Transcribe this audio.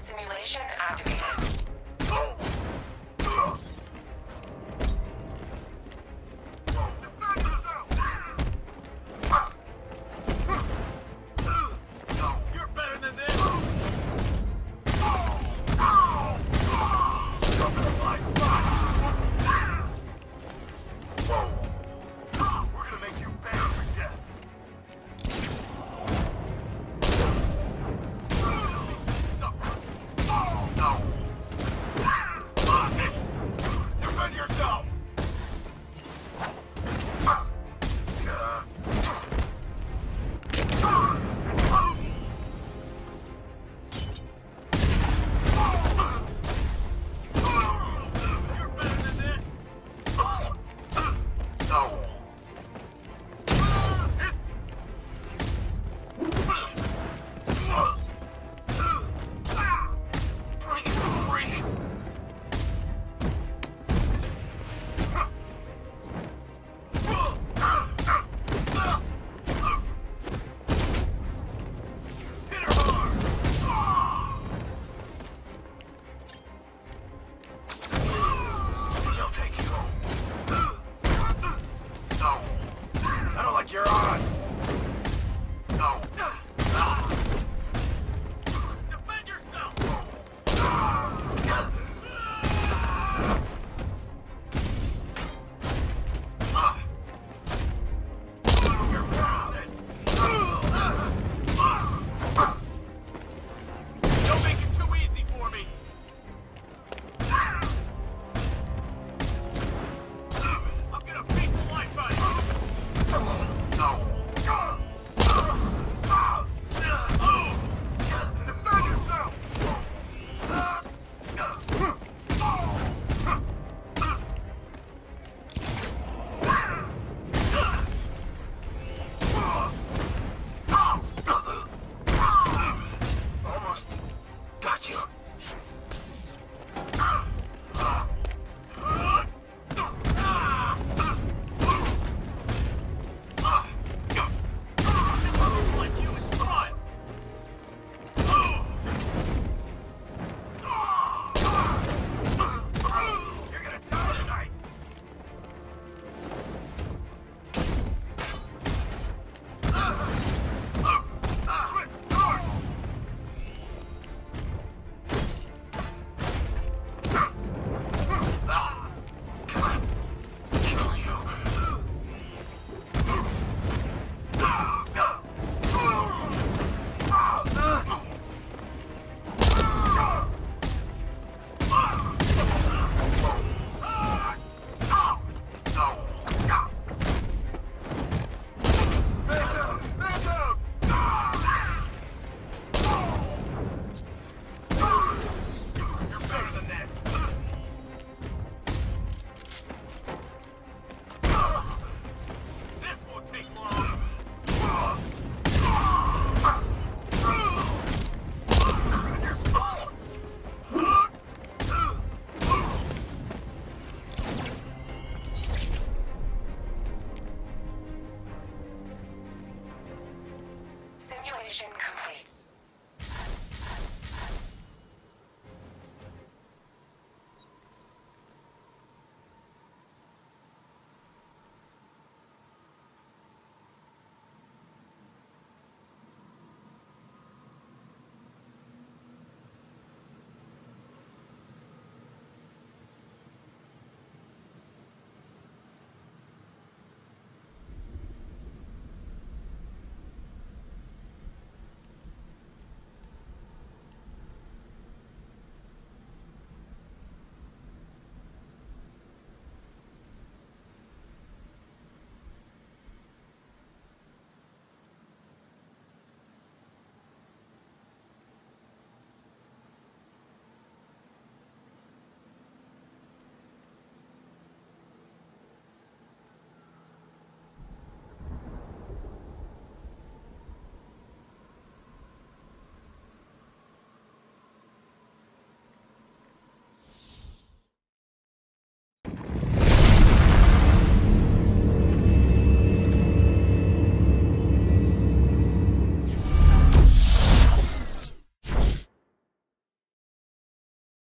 Simulation activated. You're better than this! We're gonna make you pay for death. Defend yourself! You're better than this! I don't like your odds. No. Defend yourself. You're grounded. Don't make it too easy for me. I'm gonna beat the life out of you. Defend yourself! Almost got you. Like you is fun. You're gonna die tonight. Kill you. You're better than this. This won't take long. Simulation complete.